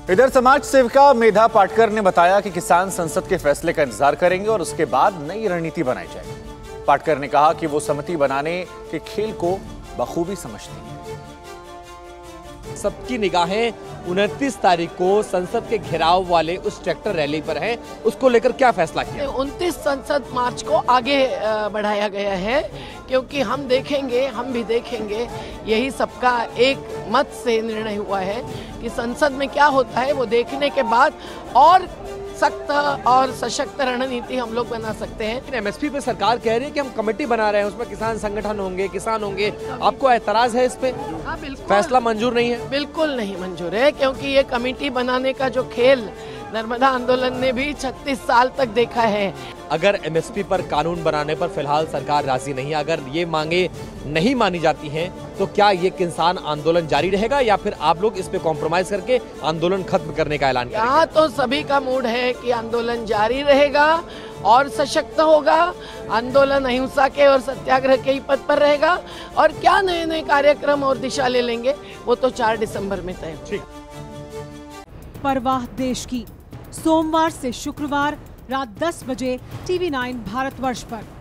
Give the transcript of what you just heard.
इधर समाज सेविका मेधा पाटकर ने बताया कि किसान संसद के फैसले का इंतजार करेंगे और उसके बाद नई रणनीति बनाई जाएगी। पाटकर ने कहा कि वो समिति बनाने के खेल को बखूबी समझती है। सबकी निगाहें 29 तारीख को संसद के घेराव वाले उस ट्रैक्टर रैली पर है, उसको लेकर क्या फैसला किया? 29 संसद मार्च को आगे बढ़ाया गया है, क्योंकि हम भी देखेंगे, यही सबका एक मत से निर्णय हुआ है कि संसद में क्या होता है वो देखने के बाद और सख्त और सशक्त रणनीति हम लोग बना सकते हैं। एमएसपी पे सरकार कह रही है कि हम कमेटी बना रहे हैं, उसमें किसान संगठन होंगे, किसान होंगे। आपको एतराज है इस पे? हाँ बिल्कुल। फैसला मंजूर नहीं है? बिल्कुल नहीं मंजूर है, क्योंकि ये कमेटी बनाने का जो खेल नर्मदा आंदोलन ने भी 36 साल तक देखा है। अगर एमएसपी पर कानून बनाने पर फिलहाल सरकार राजी नहीं है, अगर ये मांगे नहीं मानी जाती हैं, तो क्या ये किसान आंदोलन जारी रहेगा या फिर आप लोग इस पे कॉम्प्रोमाइज करके आंदोलन खत्म करने का ऐलान करेंगे? यहाँ तो सभी का मूड है कि आंदोलन जारी रहेगा और सशक्त होगा। आंदोलन अहिंसा के और सत्याग्रह के ही पथ पर रहेगा, और क्या नए नए कार्यक्रम और दिशा ले लेंगे वो तो 4 दिसंबर में तय। ठीक। परवाह देश की, सोमवार से शुक्रवार रात 10 बजे TV9 भारतवर्ष पर।